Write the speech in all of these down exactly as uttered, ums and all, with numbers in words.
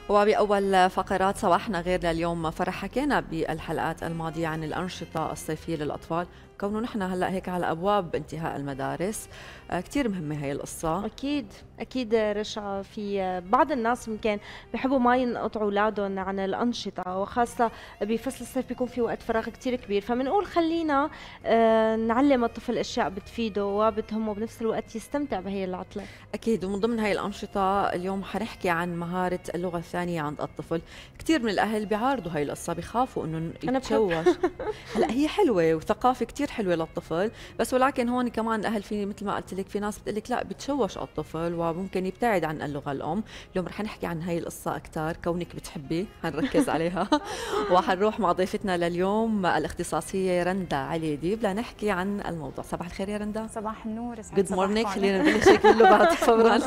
وبأول فقرات صباحنا غير لليوم فرح حكينا بالحلقات الماضية عن الأنشطة الصيفية للأطفال، كونه نحن هلأ هيك على أبواب انتهاء المدارس. آه كتير مهمة هي القصة. أكيد أكيد رشا، في بعض الناس يمكن بيحبوا ما ينقطعوا أولادهم عن الأنشطة، وخاصة بفصل الصيف بيكون في وقت فراغ كتير كبير، فمنقول خلينا آه نعلم الطفل أشياء بتفيده وبتهمه بنفس الوقت يستمتع بهي العطلة. أكيد، ومن ضمن هاي الأنشطة اليوم حنحكي عن مهارة اللغة الثانية عند الطفل. كتير من الأهل بيعارضوا هاي القصة، بيخافوا إنه يتشوش. هلا هي حلوة وثقافة كتير حلوة للطفل، بس ولكن هون كمان الأهل في مثل ما قلت لك في ناس بتقول لك لا بتشوش الطفل وممكن يبتعد عن اللغة الأم. اليوم رح نحكي عن هاي القصة أكثر، كونك بتحبي حنركز عليها. وحنروح مع ضيفتنا لليوم الاختصاصية رندا علي ديب لنحكي عن الموضوع. صباح الخير يا رندا. صباح النور. جود مورنينج. خلينا نبلش هيك باللغات فورا.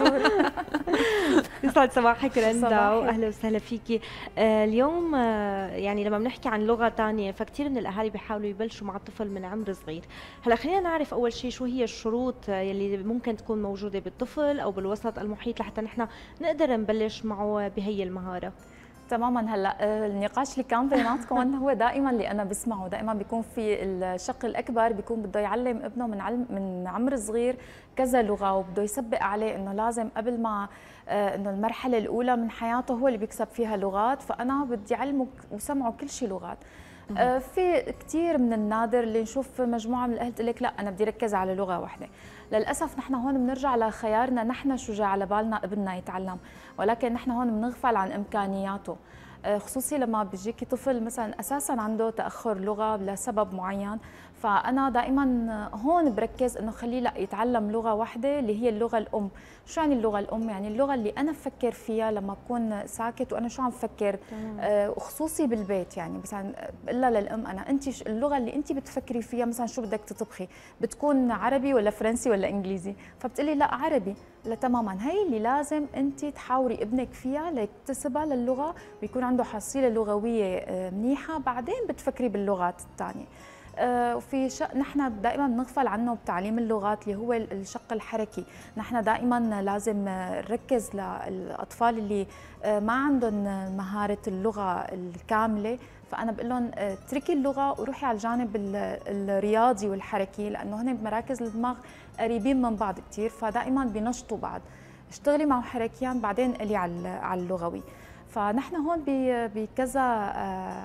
يسعد صباحك رندا، صباحك. واهلا وسهلا فيكي. آه اليوم آه يعني لما بنحكي عن لغه ثانيه فكتير من الاهالي بيحاولوا يبلشوا مع الطفل من عمر صغير. هلا خلينا نعرف اول شيء شو هي الشروط آه، يلي ممكن تكون موجوده بالطفل او بالوسط المحيط لحتى نحن نقدر نبلش معه بهي المهاره. تماما. هلا آه، النقاش اللي كان بيناتكم هو دائما اللي انا بسمعه، دائما بيكون في الشق الاكبر بيكون بده يعلم ابنه من علم من عمر صغير كذا لغه، وبده يسبق عليه انه لازم قبل ما آه، انه المرحله الاولى من حياته هو اللي بيكسب فيها لغات، فانا بدي اعلمه وسمعه كل شيء لغات. آه، في كثير من النادر اللي نشوف مجموعه من الاهل تقول لك لا انا بدي ركز على لغه واحده. للاسف نحن هون بنرجع لخيارنا نحن شو جا على بالنا ابننا يتعلم، ولكن نحن هون بنغفل عن امكانياته. آه، خصوصي لما بيجيكي طفل مثلا اساسا عنده تاخر لغه لسبب معين، فانا دائما هون بركز انه خليه لا يتعلم لغه واحده اللي هي اللغه الام. شو يعني اللغه الام؟ يعني اللغه اللي انا بفكر فيها لما بكون ساكت وانا شو عم بفكر، آه وخصوصي بالبيت. يعني مثلا بقول لها للام انا انت اللغه اللي انت بتفكري فيها مثلا شو بدك تطبخي بتكون عربي ولا فرنسي ولا انجليزي؟ فبتقلي لا عربي. لا تماما، هي اللي لازم انت تحاوري ابنك فيها ليكتسبها للغه ويكون عنده حصيله لغويه آه منيحه، بعدين بتفكري باللغات الثانيه. وفي شق نحن دائما بنغفل عنه بتعليم اللغات اللي هو الشق الحركي. نحن دائما لازم نركز للاطفال اللي ما عندهم مهاره اللغه الكامله، فانا بقول لهم اتركي اللغه وروحي على الجانب الرياضي والحركي، لانه هن بمراكز الدماغ قريبين من بعض كثير، فدائما بينشطوا بعض. اشتغلي معه حركيا بعدين قلي على اللغوي. فنحن هون بكذا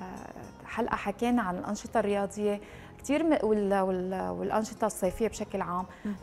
حلقه حكينا عن الانشطه الرياضيه كثير والانشطه الصيفيه بشكل عام.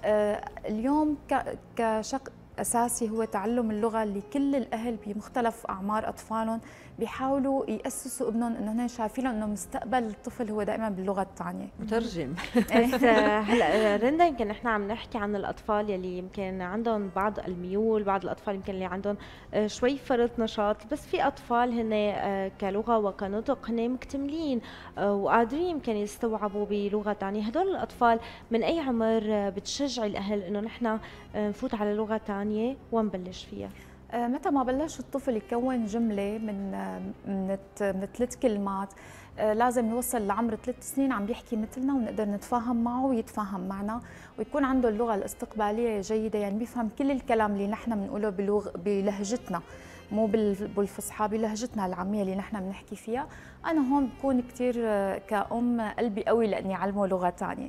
اليوم كشق اساسي هو تعلم اللغه اللي كل الاهل بمختلف اعمار اطفالهم بيحاولوا ياسسوا ابنهم انه هن شايفين انه مستقبل الطفل هو دائما باللغه الثانيه. مترجم. بس هلا رندا يمكن نحن عم نحكي عن الاطفال يلي يمكن عندهم بعض الميول، بعض الاطفال يمكن اللي عندهم شوي فرط نشاط، بس في اطفال هن كلغه وكنطق هن مكتملين وقادرين يمكن يستوعبوا بلغه ثانيه. هدول الاطفال من اي عمر بتشجعي الاهل انه نحن نفوت على لغه ثانيه ونبلش فيها؟ متى ما بلش الطفل يكون جمله من من من ثلاث كلمات، لازم يوصل لعمر ثلاث سنين عم بيحكي مثلنا ونقدر نتفاهم معه ويتفاهم معنا، ويكون عنده اللغه الاستقباليه جيده، يعني بيفهم كل الكلام اللي نحن بنقوله بلغ بلهجتنا، مو بالفصحى، بلهجتنا العاميه اللي نحن بنحكي فيها. انا هون بكون كثير كأم قلبي قوي لاني اعلمه لغه ثانيه.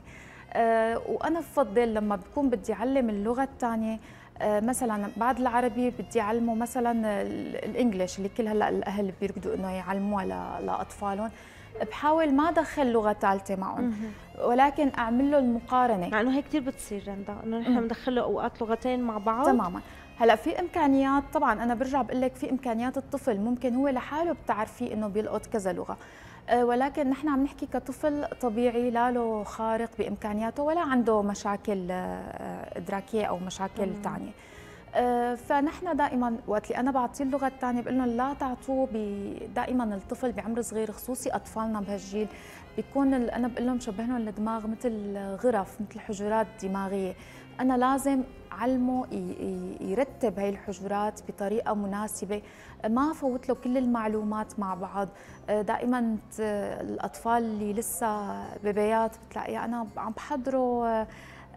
وانا بفضل لما بكون بدي اعلم اللغه الثانيه مثلا بعد العربي بدي اعلمه مثلا الانجليش اللي كل هلا الاهل بيركضوا انه يعلموها لاطفالهم، بحاول ما ادخل لغه ثالثه معهم ولكن اعمل له المقارنه، مع انه هي كثير بتصير رندا انه نحن بندخل له اوقات لغتين مع بعض. تماما. هلا في امكانيات، طبعا انا برجع بقول لك في امكانيات الطفل ممكن هو لحاله بتعرفيه انه بيلقط كذا لغه، ولكن نحن عم نحكي كطفل طبيعي لا له خارق بامكانياته ولا عنده مشاكل ادراكيه او مشاكل ثانيه. فنحن دائما وقت اللي انا بعطيه اللغه الثانيه بقول لهم لا تعطوه دائما الطفل بعمر صغير، خصوصي اطفالنا بهالجيل بيكون انا بقول لهم شبهنا الدماغ مثل غرف، مثل حجرات دماغيه. انا لازم علمه يرتب هاي الحجرات بطريقه مناسبه، ما فوت له كل المعلومات مع بعض. دائما الاطفال اللي لسه بيبيات بتلاقي انا عم بحضره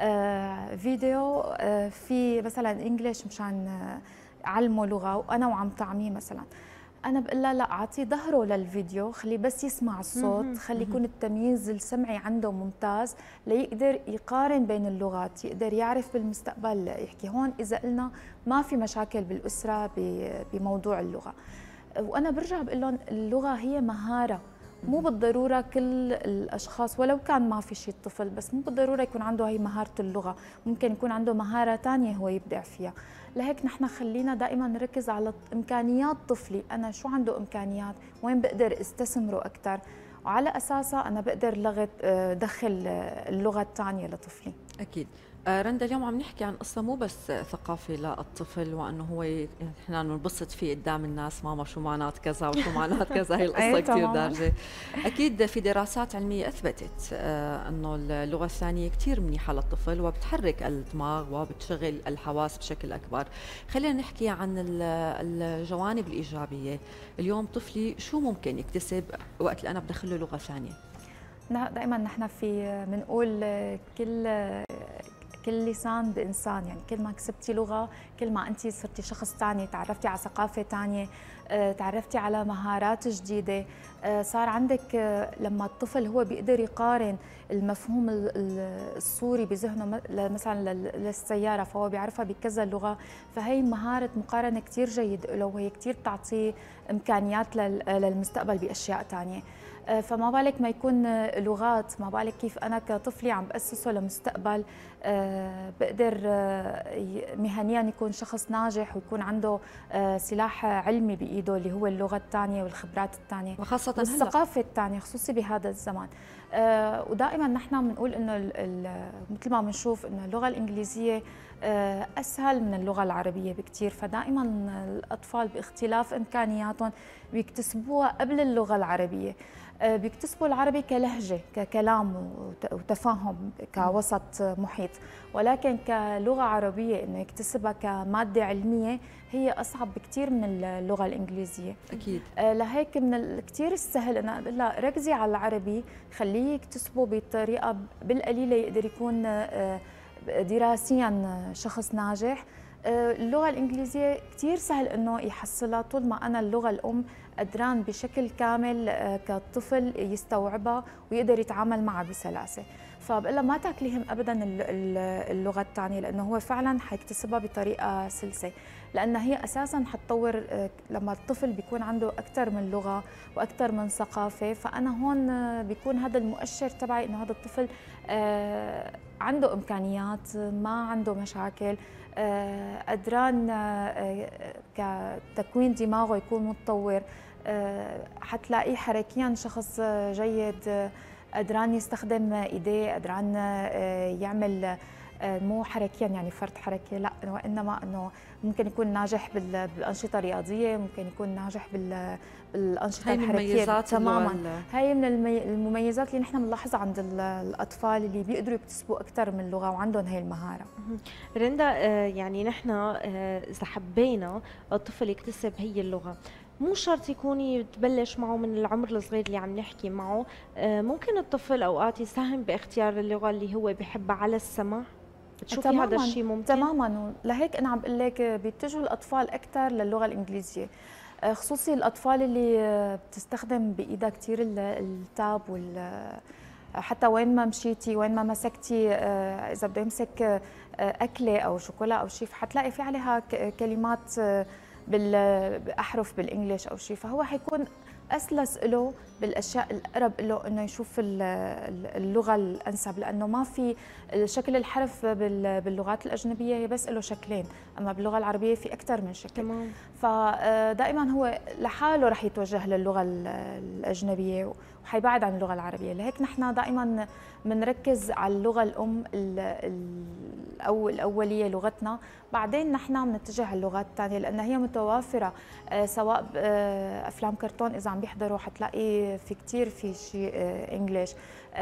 فيديو في مثلا انجليش مشان علمه لغه وانا وعم طعميه مثلا، انا بقول لها لا، اعطيه ظهره للفيديو، خليه بس يسمع الصوت، خلي يكون التمييز السمعي عنده ممتاز ليقدر يقارن بين اللغات، يقدر يعرف بالمستقبل يحكي. هون اذا قلنا ما في مشاكل بالاسره بموضوع اللغه، وانا برجع بقول لهم اللغه هي مهاره، مو بالضروره كل الاشخاص ولو كان ما في شيء الطفل، بس مو بالضروره يكون عنده هي مهاره اللغه، ممكن يكون عنده مهاره ثانيه هو يبدع فيها. لهيك نحن خلينا دائما نركز على امكانيات طفلي، انا شو عنده امكانيات، وين بقدر استثمره اكثر، وعلى اساسها انا بقدر لغت دخل اللغه الثانيه لطفلي. اكيد. رندا، اليوم عم نحكي عن قصة مو بس ثقافة للطفل، وأنه هو نحن بنبسط فيه قدام الناس، ماما شو معنات كذا وشو معنات كذا، هي القصة كثير دارجة. أكيد في دراسات علمية أثبتت أنه اللغة الثانية كثير منيحة للطفل وبتحرك الدماغ وبتشغل الحواس بشكل أكبر. خلينا نحكي عن الجوانب الإيجابية. اليوم طفلي شو ممكن يكتسب وقت اللي أنا بدخله لغة ثانية؟ دائما نحن في بنقول كل كل لسان بإنسان، يعني كل ما كسبتي لغة كل ما أنت صرتي شخص ثاني، تعرفتي على ثقافة ثانية، تعرفتي على مهارات جديدة، صار عندك لما الطفل هو بيقدر يقارن المفهوم الصوري بذهنه مثلا للسيارة فهو بيعرفها بكذا لغة، فهي مهارة مقارنة كثير جيد له، وهي كثير بتعطيه إمكانيات للمستقبل بأشياء ثانية. فما بالك ما يكون لغات، ما بالك كيف أنا كطفلي عم بأسسه لمستقبل بقدر مهنيا يكون شخص ناجح ويكون عنده سلاح علمي بإيده اللي هو اللغة الثانية والخبرات الثانية وخاصة والثقافة الثانية، خصوصي بهذا الزمان. ودائما نحن بنقول إنه مثل ما بنشوف إنه اللغة الإنجليزية أسهل من اللغة العربية بكثير، فدائما الأطفال باختلاف إمكانياتهم بيكتسبوها قبل اللغة العربية، بيكتسبوا العربي كلهجة ككلام وتفاهم كوسط محيط، ولكن كلغة عربية إنه يكتسبها كمادة علمية هي أصعب بكثير من اللغة الإنجليزية. أكيد. لهيك من كثير السهل أنا أقول لها ركزي على العربي، خليه يكتسبه بطريقة بالقليلة يقدر يكون دراسيا شخص ناجح. اللغة الإنجليزية كثير سهل إنه يحصلها طول ما أنا اللغة الأم قدران بشكل كامل كطفل يستوعبها ويقدر يتعامل معها بسلاسة. فبقول لها ما تاكليهم أبدا اللغة الثانية، لأنه هو فعلا حيكتسبها بطريقة سلسة، لأن هي أساسا حتطور لما الطفل بيكون عنده أكثر من لغة وأكثر من ثقافة. فأنا هون بيكون هذا المؤشر تبعي إنه هذا الطفل عنده إمكانيات، ما عنده مشاكل، قدران كتكوين دماغه يكون متطور، حتلاقيه حركيا شخص جيد، قدران يستخدم ايديه، قدران يعمل مو حركيا يعني فرط حركه، لا وانما انه ممكن يكون ناجح بالانشطه الرياضيه، ممكن يكون ناجح بالانشطه الحركيه تماما. هاي من المميزات اللي نحن بنلاحظها عند الاطفال اللي بيقدروا يكتسبوا اكثر من لغه وعندهم هي المهاره. رندا، يعني نحن اذا حبينا الطفل يكتسب هي اللغه مو شرط يكون تبلش معه من العمر الصغير اللي عم نحكي معه، ممكن الطفل اوقات يساهم باختيار اللغه اللي هو بحبها على السمع. بتشوفي هذا الشيء ممكن؟ تماما، لهيك انا عم بقول لك بيتجهوا الاطفال اكثر للغه الانجليزيه، خصوصي الاطفال اللي بتستخدم بايدها كثير التاب وال حتى وين ما مشيتي وين ما مسكتي، اذا بده يمسك اكله او شوكولا او شيء حتلاقي في عليها كلمات بالاحرف بالانجليش او شيء، فهو حيكون اسلس له بالاشياء الاقرب له انه يشوف اللغه الانسب، لانه ما في شكل الحرف باللغات الاجنبيه هي بس له شكلين، اما باللغه العربيه في اكثر من شكل. تمام. فدائما هو لحاله رح يتوجه للغه الاجنبيه وحيبعد عن اللغه العربيه، لهيك نحن دائما بنركز على اللغه الام او الاوليه لغتنا، بعدين نحن بنتجه على اللغات الثانيه لان هي متوافره، سواء افلام كرتون اذا عم عم بيحضروا حتلاقي في كثير في شيء انجلش.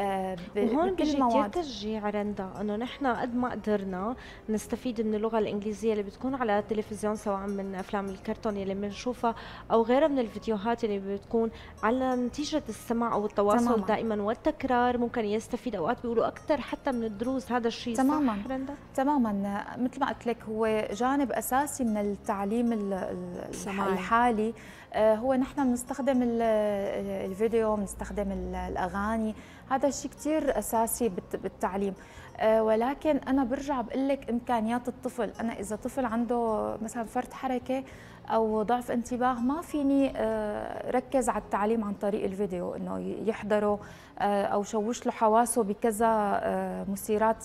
وهون بيجي كثير تشجيع رندا انه نحن قد ما قدرنا نستفيد من اللغه الانجليزيه اللي بتكون على التلفزيون، سواء من افلام الكرتون اللي بنشوفها او غيرها من الفيديوهات اللي بتكون على نتيجه السمع او التواصل تماماً. دائما والتكرار ممكن يستفيد، اوقات بيقولوا اكثر حتى من الدروس. هذا الشيء تماما صح رندا؟ تماما مثل ما قلت لك، هو جانب اساسي من التعليم الحالي. هو نحن بنستخدم الفيديو، بنستخدم الاغاني، هذا الشيء كثير اساسي بالتعليم. ولكن انا برجع بقول لك امكانيات الطفل. انا اذا طفل عنده مثلا فرط حركه او ضعف انتباه، ما فيني ركز على التعليم عن طريق الفيديو، انه يحضره او شوش له حواسه بكذا مثيرات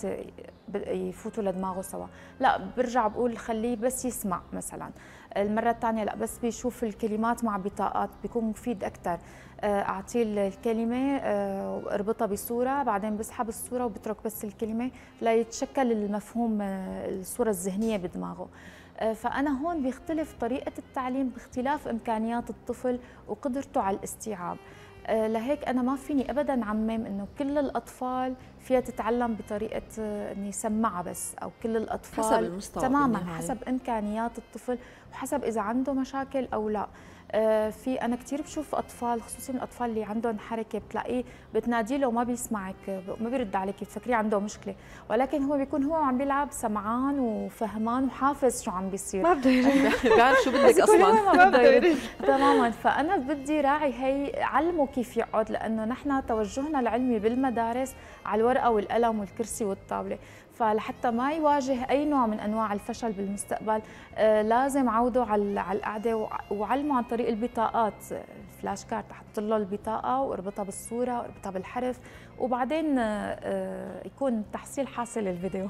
يفوتوا لدماغه سوا. لا، برجع بقول خليه بس يسمع مثلا. المره الثانيه لا، بس بيشوف الكلمات مع بطاقات بيكون مفيد اكثر. اعطيه الكلمه واربطها بصوره، بعدين بسحب الصوره وبترك بس الكلمه ليتشكل المفهوم، الصوره الذهنيه بدماغه. فانا هون بيختلف طريقه التعليم باختلاف امكانيات الطفل وقدرته على الاستيعاب. لهيك انا ما فيني ابدا عمم انه كل الاطفال فيها تتعلم بطريقه اني يسمعها بس، او كل الاطفال حسب المستوى تماما بالنهاية. حسب امكانيات الطفل وحسب اذا عنده مشاكل او لا. في انا كثير بشوف اطفال، خصوصا الاطفال اللي عندهم حركه، بتلاقيه بتنادي له وما بيسمعك، ما بيرد عليك، بتفكريه عنده مشكله، ولكن هو بيكون هو عم بيلعب سمعان وفهمان وحافظ شو عم بيصير، ما بده يرد، بيعرف شو بدك اصلا، ما بده يرد تماما. فانا بدي راعي هي، علمه كيف يقعد، لانه نحن توجهنا العلمي بالمدارس على الورقه والقلم والكرسي والطاوله، فلحتى ما يواجه اي نوع من انواع الفشل بالمستقبل آه لازم عوده على على القعده وعلمه عن طريق البطاقات، الفلاش كارت، احط له البطاقه واربطها بالصوره واربطها بالحرف، وبعدين آه يكون تحصيل حاصل الفيديو.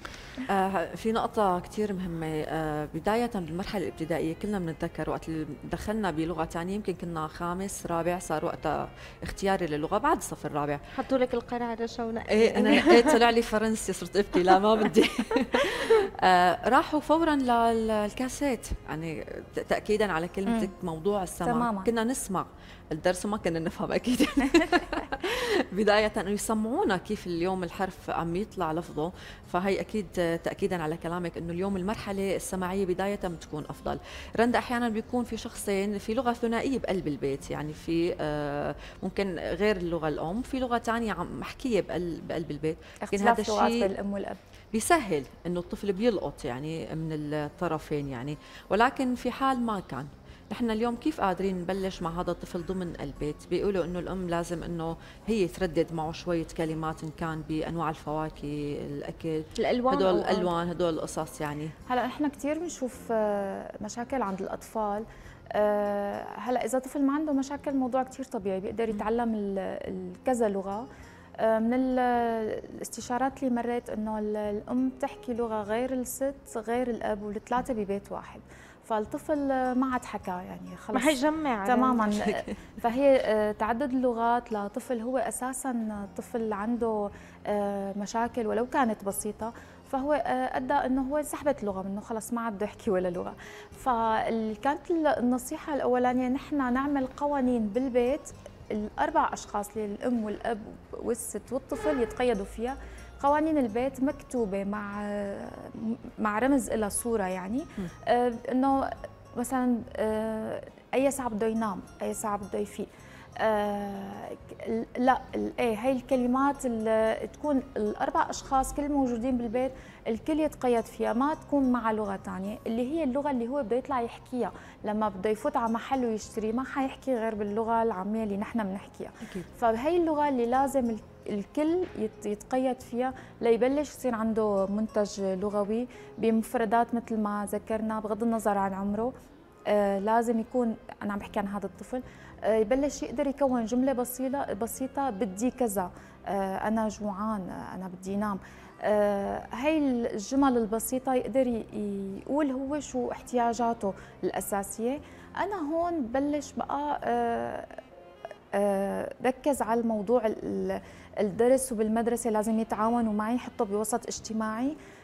آه في نقطة كثير مهمة، آه بداية بالمرحلة الابتدائية كلنا بنتذكر وقت اللي دخلنا بلغة ثانية، يمكن كنا خامس رابع، صار وقتها اختياري للغة بعد الصف الرابع، حطوا لك القرعة رشا ونقي. ايه انا نقيت طلع لي فرنسي، صرت ابكي لا ما بدي. آه راحوا فورا للكاسيت، يعني تأكيدا على كلمتك موضوع السمع. تماما. كنا نسمع الدرس وما كنا نفهم اكيد. بداية انه يسمعونا كيف اليوم الحرف عم يطلع لفظه، فهي اكيد تأكيدا على كلامك انه اليوم المرحلة السمعية بداية بتكون افضل. رندا احيانا بيكون في شخصين في لغة ثنائية بقلب البيت، يعني في آه ممكن غير اللغة الام في لغة ثانية عم محكية بقلب بقلب البيت، لكن هذا الشيء الام والاب بيسهل انه الطفل بيلقط يعني من الطرفين يعني. ولكن في حال ما كان، نحن اليوم كيف قادرين نبلش مع هذا الطفل ضمن البيت؟ بيقولوا انه الام لازم انه هي تردد معه شويه كلمات، ان كان بانواع الفواكه، الاكل، الالوان، هدول الالوان، هدول القصص يعني. هلا نحن كثير بنشوف مشاكل عند الاطفال. هلا اذا طفل ما عنده مشاكل، الموضوع كثير طبيعي، بيقدر يتعلم كذا لغه. من الاستشارات اللي مريت انه الام بتحكي لغه غير الست غير الاب، والثلاثه ببيت واحد، فالطفل ما عاد حكى يعني خلص ما حيجمع تماما. فهي تعدد اللغات لطفل هو اساسا طفل عنده مشاكل ولو كانت بسيطه، فهو ادى انه هو سحبت لغه منه، خلص ما عاد بده يحكي ولا لغه. فكانت النصيحه الاولانيه نحن نعمل قوانين بالبيت الاربع اشخاص اللي الام والاب والست والطفل يتقيدوا فيها. قوانين البيت مكتوبه مع مع رمز لها صوره، يعني آه انه مثلا آه اي ساعه بده ينام، اي ساعه بده يفيق. آه لا ايه هي الكلمات اللي تكون الاربع اشخاص كل موجودين بالبيت الكل يتقيد فيها، ما تكون مع لغه ثانيه، اللي هي اللغه اللي هو بده يطلع يحكيها لما بده يفوت على محل ويشتري، ما حيحكي غير باللغه العاميه اللي نحن بنحكيها. فهي اللغه اللي لازم الكل يتقيد فيها ليبلش يصير عنده منتج لغوي بمفردات مثل ما ذكرنا، بغض النظر عن عمره. آه لازم يكون، انا عم بحكي عن هذا الطفل، آه يبلش يقدر يكون جمله بسيطه بسيطه، بدي كذا، آه انا جوعان، آه انا بدي انام. آه هاي الجمل البسيطه يقدر يقول هو شو احتياجاته الاساسيه. انا هون بلش بقى آه آه ركز على الموضوع الدرس، وبالمدرسه لازم يتعاونوا معي، يحطوا بوسط اجتماعي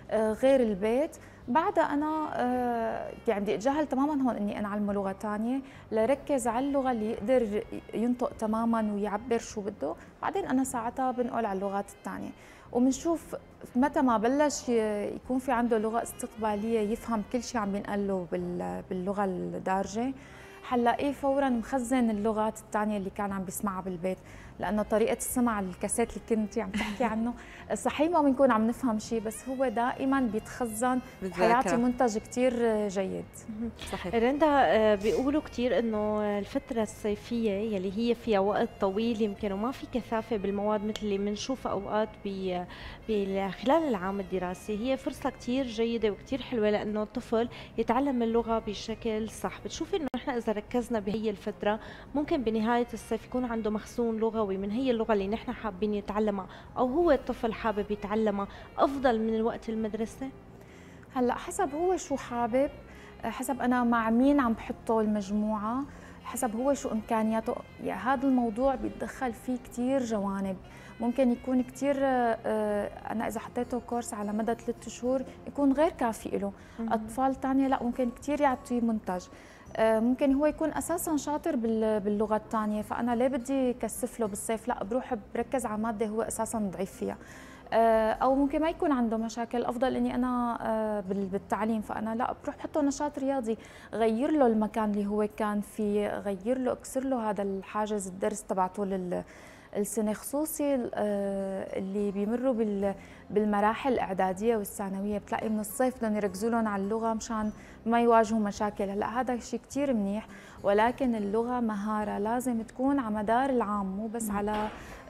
غير البيت. بعدها انا يعني بدي اتجاهل تماما هون اني انا اعلمه لغه ثانيه، لركز على اللغه اللي يقدر ينطق تماما ويعبر شو بده، بعدين انا ساعتها بنقل على اللغات الثانيه. وبنشوف متى ما بلش يكون في عنده لغه استقباليه يفهم كل شيء عم بينقال له باللغه الدارجه، حنلاقيه فورا مخزن اللغات الثانيه اللي كان عم بيسمعها بالبيت، لانه طريقه السمع الكاسيت اللي كنتي عم تحكي عنه صحيح ما بنكون عم نفهم شيء، بس هو دائما بيتخزن، حيعطي منتج كثير جيد. صحيح. رندا، بيقولوا كثير انه الفتره الصيفيه يلي هي فيها وقت طويل يمكن وما في كثافه بالمواد مثل اللي بنشوفها اوقات ب خلال العام الدراسي، هي فرصه كثير جيده وكثير حلوه لانه الطفل يتعلم اللغه بشكل صح. بتشوفي انه نحن اذا ركزنا بهي الفتره ممكن بنهايه الصيف يكون عنده مخزون لغوي من هي اللغه اللي نحن حابين يتعلمها، او هو الطفل حابب يتعلمها افضل من الوقت المدرسه؟ هلا حسب هو شو حابب، حسب انا مع مين عم بحطه المجموعه، حسب هو شو امكانياته. يعني هذا الموضوع بيتدخل فيه كثير جوانب، ممكن يكون كثير انا اذا حطيته كورس على مدى ثلاث شهور يكون غير كافي له، اطفال ثانيه لا ممكن كثير يعطيه منتج. ممكن هو يكون اساسا شاطر باللغه الثانيه، فانا ليه بدي كثف له بالصيف؟ لا بروح بركز على ماده هو اساسا ضعيف فيها. او ممكن ما يكون عنده مشاكل، افضل اني انا بالتعليم، فانا لا بروح بحطه نشاط رياضي، غير له المكان اللي هو كان فيه، غير له اكسر له هذا الحاجز الدرس تبعته لل السنه، خصوصي اللي بيمروا بالمراحل الاعداديه والثانويه، بتلاقي من الصيف بدهم يركزوا لهم على اللغه مشان ما يواجهوا مشاكل. هلا هذا شيء كثير منيح، ولكن اللغه مهاره لازم تكون على مدار العام، مو بس على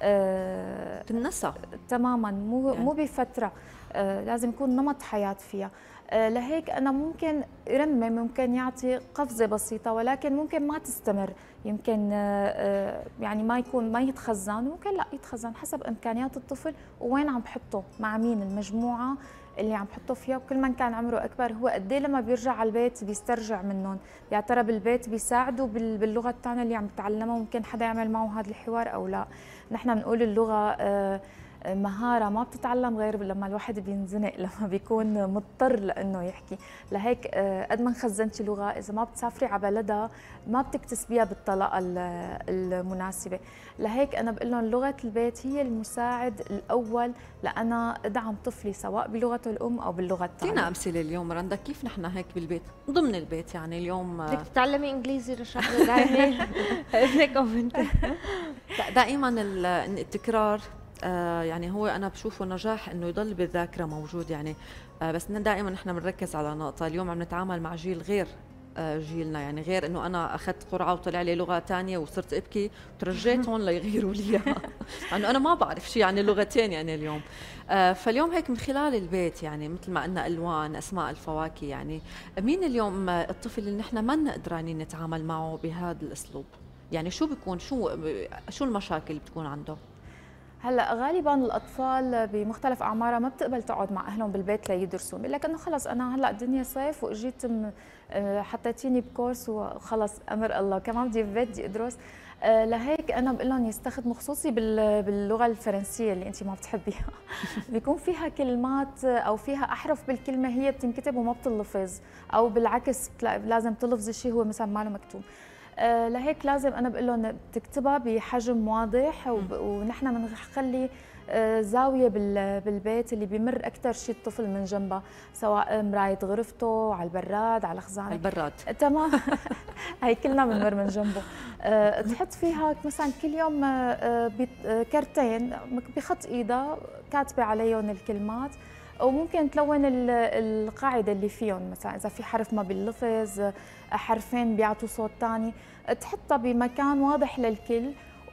آه تنسى تماما، مو يعني. مو بفتره، آه لازم يكون نمط حياه فيها. آه لهيك انا ممكن رمي ممكن يعطي قفزه بسيطه، ولكن ممكن ما تستمر، يمكن آه يعني ما يكون ما يتخزن، ممكن لا يتخزن حسب امكانيات الطفل ووين عم بحطه، مع مين المجموعه اللي عم بحطه فيها، وكل من كان عمره اكبر هو قد ايه لما بيرجع على البيت بيسترجع منهم، يا ترى بالبيت بيساعدوا باللغه الثانيه اللي عم يتعلمها، ممكن حدا يعمل معه هذا الحوار او لا. نحن بنقول اللغه آه مهارة ما بتتعلم غير لما الواحد بينزنق، لما بيكون مضطر لأنه يحكي. لهيك قد ما خزنتي لغة إذا ما بتسافري على بلدها ما بتكتسبيها بالطلاقة المناسبة. لهيك أنا بقول لهم لغة البيت هي المساعد الأول لأنا أدعم طفلي سواء بلغته الأم أو باللغة الثانية. فينا أمثلة اليوم رندا كيف نحن هيك بالبيت ضمن البيت، يعني اليوم بدك تتعلمي إنجليزي رشاد دائما ابنك أو بنتك؟ دائما التكرار آه يعني هو أنا بشوفه نجاح إنه يضل بالذاكرة موجود، يعني آه بس دائما نحن بنركز على نقطة. اليوم عم نتعامل مع جيل غير آه جيلنا، يعني غير إنه أنا أخذت قرعة وطلع لي لغة تانية وصرت أبكي وترجيتهم ليغيروا لي إياها، لأنه أنا ما بعرف شيء يعني لغتين يعني اليوم. آه فاليوم هيك من خلال البيت، يعني مثل ما قلنا ألوان، أسماء الفواكه، يعني مين اليوم الطفل اللي نحن ما قدرانين نتعامل معه بهذا الأسلوب؟ يعني شو بيكون شو شو المشاكل اللي بتكون عنده؟ هلا غالبا الاطفال بمختلف اعمارها ما بتقبل تقعد مع اهلهم بالبيت ليدرسوا، بقول لك انه خلص انا هلا الدنيا صيف واجيت حطيتيني بكورس وخلص امر الله كمان بدي بالبيت بدي ادرس. لهيك انا بقول لهم يستخدموا، خصوصي باللغه الفرنسيه اللي انت ما بتحبيها بيكون فيها كلمات او فيها احرف بالكلمه هي بتنكتب وما بتلفظ، او بالعكس لازم تلفظي شيء هو مثلا ما له مكتوب. آه لهيك لازم انا بقول لهم تكتبها بحجم واضح، ونحن بنخلي آه زاويه بالبيت اللي بيمر اكثر شيء الطفل من جنبها، سواء مرايه غرفته، على البراد، على خزانه البراد تمام هي كلنا بنمر من جنبه. آه تحط فيها مثلا كل يوم آه كرتين بخط ايدها كاتبه عليهم الكلمات، وممكن تلون القاعدة اللي فيهم، مثلا إذا في حرف ما بيلفظ، حرفين بيعطوا صوت ثاني، تحطها بمكان واضح للكل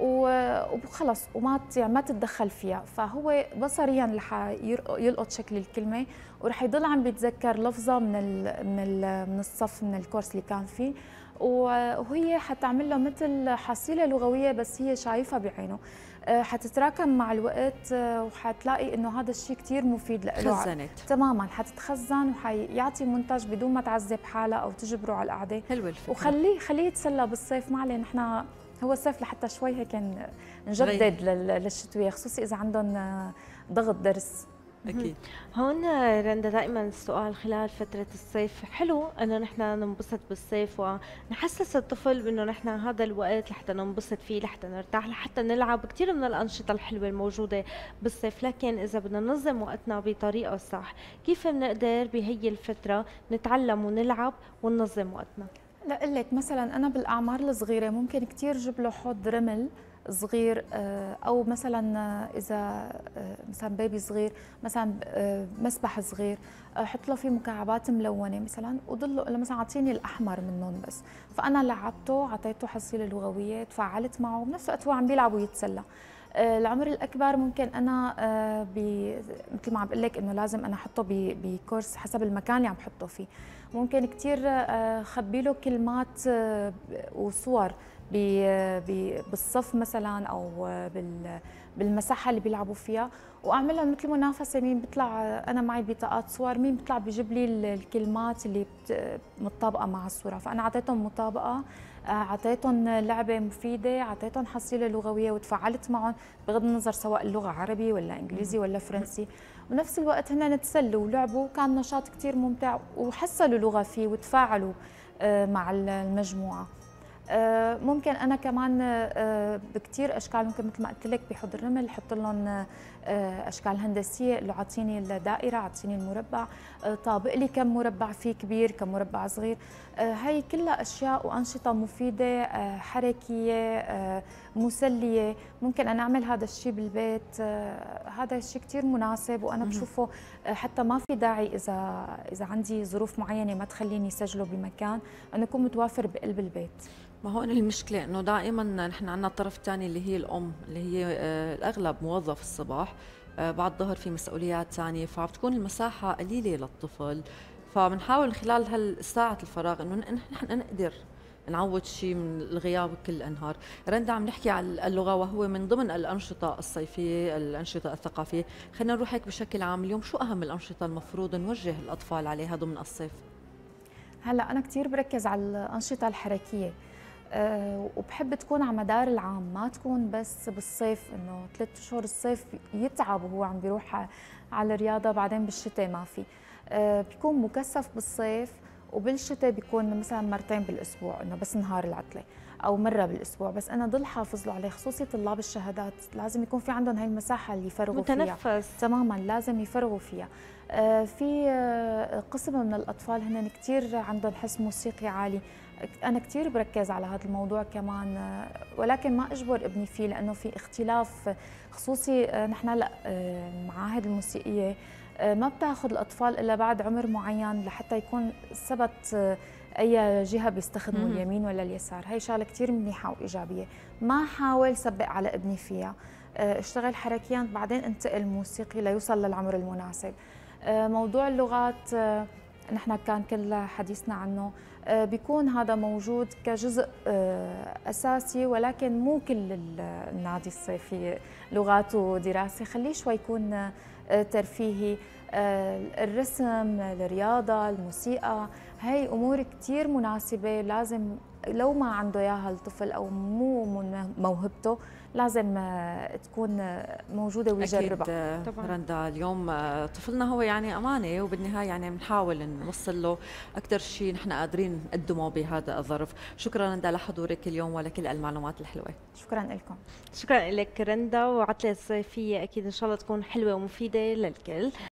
وخلص، وما ما تتدخل فيها، فهو بصريا رح يلقط شكل الكلمة ورح يضل عم بيتذكر لفظة من ال من ال من الصف من الكورس اللي كان فيه، وهي حتعمل له مثل حصيلة لغوية بس هي شايفها بعينه، حتتراكم مع الوقت وحتلاقي انه هذا الشيء كثير مفيد له. خزنت تماما، حتتخزن وحيعطي منتج بدون ما تعذب حالها او تجبره على القعده. حلوه الفكره، وخليه خليه يتسلى بالصيف، ما عليه نحن هو الصيف لحتى شوي هيك نجدد للشتويه، خصوصي اذا عندهم ضغط درس. اكيد. هون رندا دائما السؤال خلال فترة الصيف حلو انه نحن ننبسط بالصيف ونحسس الطفل بانه نحن هذا الوقت لحتى ننبسط فيه، لحتى نرتاح، لحتى نلعب كثير من الأنشطة الحلوة الموجودة بالصيف. لكن إذا بدنا ننظم وقتنا بطريقة صح، كيف بنقدر بهي الفترة نتعلم ونلعب وننظم وقتنا؟ لأقول لك مثلا أنا بالأعمار الصغيرة ممكن كتير جيب له حوض رمل صغير، او مثلا اذا مثلا بيبي صغير مثلا مسبح صغير احط له فيه مكعبات ملونه مثلا وضله مثلا اعطيني الاحمر منهم بس، فانا لعبته اعطيته حصيله لغويه تفاعلت معه وبنفس الوقت هو عم بيلعب ويتسلى. العمر الاكبر ممكن انا مثل ما عم بقول لك انه لازم انا احطه بكورس حسب المكان اللي عم بحطه فيه. ممكن كثير خبي له كلمات وصور بالصف مثلا او بالمساحه اللي بيلعبوا فيها، واعمل لهم مثل منافسه مين بيطلع، انا معي بطاقات صور، مين بيطلع بيجيب لي الكلمات اللي متطابقه مع الصوره. فانا اعطيتهم مطابقه، اعطيتهم لعبه مفيده، اعطيتهم حصيله لغويه وتفاعلت معهم بغض النظر سواء اللغه عربي ولا انجليزي ولا فرنسي. بنفس الوقت هن تسلوا ولعبوا، كان نشاط كثير ممتع وحصلوا لغه فيه وتفاعلوا مع المجموعه. ممكن انا كمان بكثير اشكال، ممكن مثل ما قلت لك بحوض الرمل احط لهم اشكال هندسيه، اللي اعطيني الدائره، اعطيني المربع، طابق لي كم مربع فيه كبير كم مربع صغير. هي كلها اشياء وانشطه مفيده حركيه مسليه، ممكن انا اعمل هذا الشيء بالبيت. هذا الشيء كثير مناسب وانا بشوفه حتى ما في داعي اذا اذا عندي ظروف معينه ما تخليني اسجله بمكان، انه يكون متوافر بقلب البيت. ما هون المشكلة إنه دائما نحن عندنا الطرف الثاني اللي هي الأم، اللي هي آه الأغلب موظف الصباح، آه بعد الظهر في مسؤوليات ثانية، فبتكون المساحة قليلة للطفل. فبنحاول من خلال هالساعة الفراغ إنه نحن نقدر نعوض شيء من الغياب كل النهار. رندا عم نحكي عن اللغة وهو من ضمن الأنشطة الصيفية، الأنشطة الثقافية. خلينا نروح هيك بشكل عام، اليوم شو أهم الأنشطة المفروض نوجه الأطفال عليها ضمن الصيف؟ هلا أنا كثير بركز على الأنشطة الحركية، أه وبحب تكون على مدار العام، ما تكون بس بالصيف، انه ثلاث اشهر الصيف يتعب وهو عم بيروح على الرياضه، بعدين بالشتاء ما في. أه بيكون مكثف بالصيف، وبالشتاء بيكون مثلا مرتين بالاسبوع، انه بس نهار العطله، او مره بالاسبوع، بس انا ضل حافظ له عليه. خصوصي طلاب الشهادات لازم يكون في عندهم هاي المساحه اللي يفرغوا فيها متنفس تماما، لازم يفرغوا فيها. أه في قسم من الاطفال هن كثير عندهم حس موسيقي عالي، أنا كثير بركز على هذا الموضوع كمان، ولكن ما أجبر ابني فيه لأنه في اختلاف. خصوصي نحن هلا المعاهد الموسيقية ما بتاخذ الأطفال إلا بعد عمر معين لحتى يكون ثبت أي جهة بيستخدموا اليمين ولا اليسار. هي شغلة كثير منيحة وإيجابية، ما حاول سبق على ابني فيها، اشتغل حركيا بعدين انتقل موسيقي ليوصل للعمر المناسب. موضوع اللغات نحن كان كل حديثنا عنه، بيكون هذا موجود كجزء أساسي، ولكن مو كل النادي الصيفي لغات ودراسة، خليه شوي يكون ترفيهي. الرسم، الرياضة، الموسيقى، هاي أمور كتير مناسبة، لازم لو ما عنده إياها الطفل أو مو من موهبته لازم تكون موجودة ويجربها. طبعا رندا، اليوم طفلنا هو يعني أمانة، وبالنهاية يعني بنحاول نوصل له أكثر شيء نحن قادرين نقدمه بهذا الظرف. شكرا رندا لحضورك اليوم ولكل المعلومات الحلوة. شكرا لكم. شكرا لك رندا، وعطلة صيفية أكيد إن شاء الله تكون حلوة ومفيدة للكل.